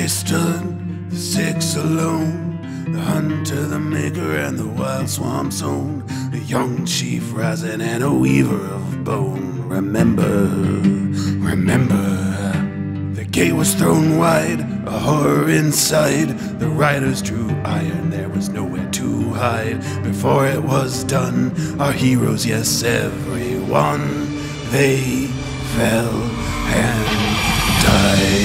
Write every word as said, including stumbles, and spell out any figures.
they stood, the six alone, the hunter, the maker, and the wild swamp's own, a young chief Risin and a weaver of bone. Remember, remember, the gate was thrown wide, a horror inside. The riders drew iron, there was nowhere to hide. Before it was done, our heroes, yes, everyone, they fell and died.